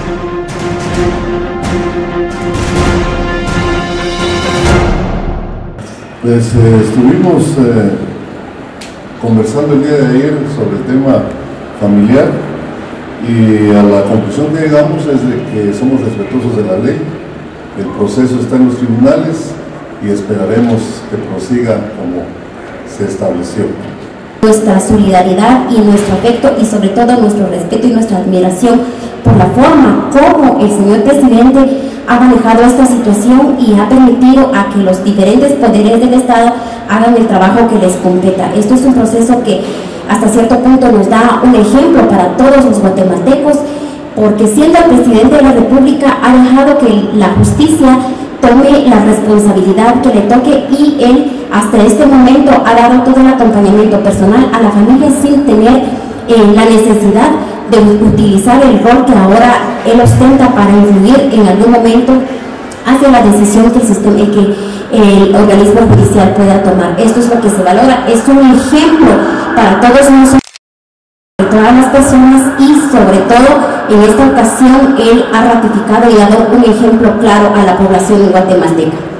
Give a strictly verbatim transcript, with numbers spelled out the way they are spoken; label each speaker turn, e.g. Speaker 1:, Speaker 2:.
Speaker 1: Pues eh, estuvimos eh, conversando el día de ayer sobre el tema familiar y a la conclusión que llegamos es de que somos respetuosos de la ley, el proceso está en los tribunales y esperaremos que prosiga como se estableció.
Speaker 2: Nuestra solidaridad y nuestro afecto y sobre todo nuestro respeto y nuestra admiración por la forma como el señor presidente ha manejado esta situación y ha permitido a que los diferentes poderes del Estado hagan el trabajo que les competa. Esto es un proceso que hasta cierto punto nos da un ejemplo para todos los guatemaltecos, porque siendo el presidente de la República ha dejado que la justicia tome la responsabilidad que le toque y él hasta este momento ha dado todo el acompañamiento personal a la familia sin tener eh, la necesidad de utilizar el rol que ahora él ostenta para influir en algún momento hacia la decisión que el sistema, eh, que el organismo judicial pueda tomar. Esto es lo que se valora, es un ejemplo para todos nosotros, para todas las personas y sobre todo en esta ocasión él ha ratificado y dado un ejemplo claro a la población guatemalteca.